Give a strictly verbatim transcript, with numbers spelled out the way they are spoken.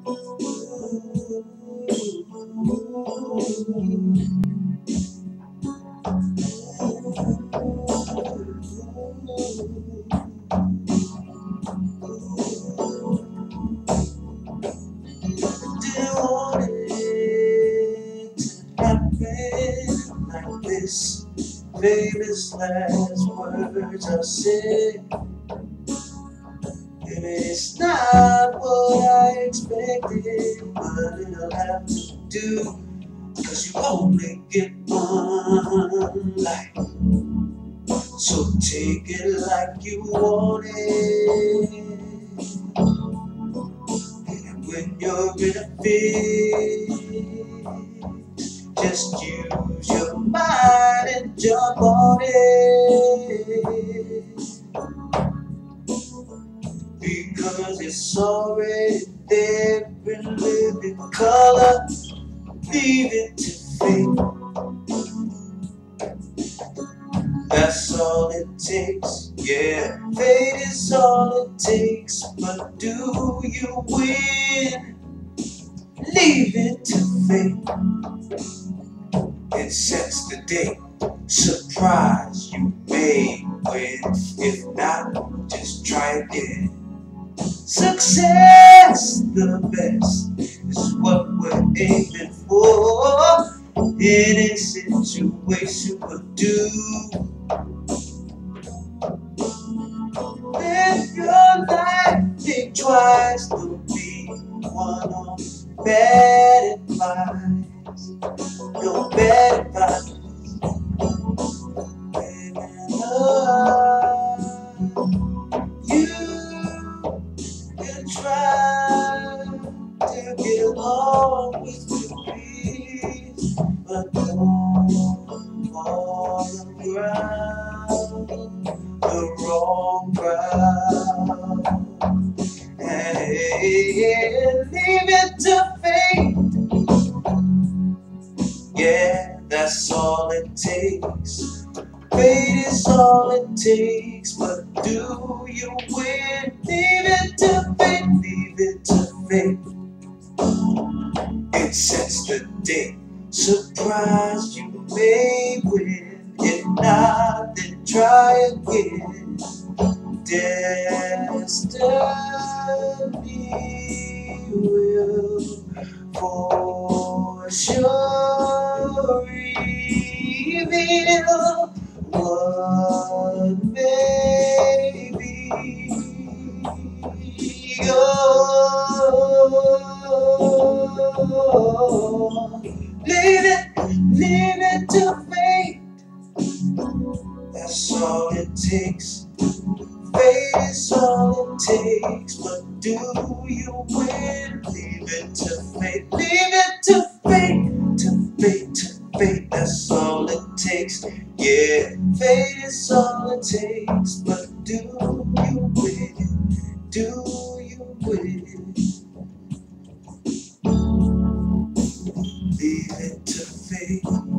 Didn't want it to happen like this. Famous last words are said. Maybe it's not what I expected, but it'll have to do, 'cause you only get one life. So take it like you want it. And when you're in a fit, just use your mind and jump on it. Because it's already there in living color. Leave it to fate. That's all it takes. Yeah, fate is all it takes. But do you win? Leave it to fate. It sets the date. Surprise, you may win. If not, just try again. Success, the best, is what we're aiming for. Any situation will do. Live your life, think twice. Don't be one on bad advice. No bad advice. Living up, you can try to get along with your peace, but don't fall around the wrong crowd. And leave it to fate. Yeah, that's all it takes. Fate is all it takes. But do you win? Leave it to fate. Leave it to fate. It sets the date. Surprise, you may win. If not, then try again. Destiny will for sure reveal what may be. Oh, leave it, leave it to fate. That's all it takes. Fate is all it takes. But do you win? Leave it to fate. Leave it to fate. To fate, to fate. That's all it takes. Yeah, fate is all it takes. But do you win? Do you win? Leave it to fate.